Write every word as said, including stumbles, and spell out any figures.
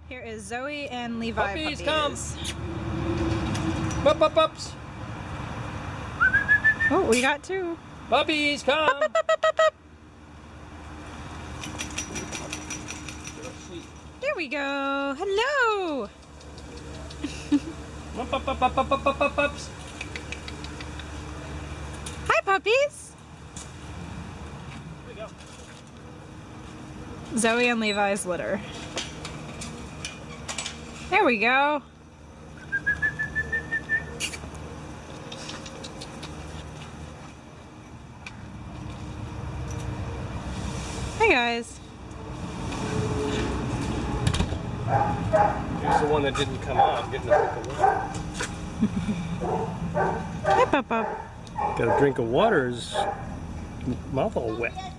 Here is Zoe and Levi Puppies, puppies. come! Pup, pup, pups! Oh, we got two. Puppies, come! Pup, pup, pup, pup, pup, pup. There we go. Hello. Pup, pup, pup, pup, pup, pup, pup, pups! Hi, puppies. There we go. Zoe and Levi's litter. There we go. Hi guys. Here's the one that didn't come out. Getting a drink of water. Hi, Papa. Got a drink of water. His mouth all wet.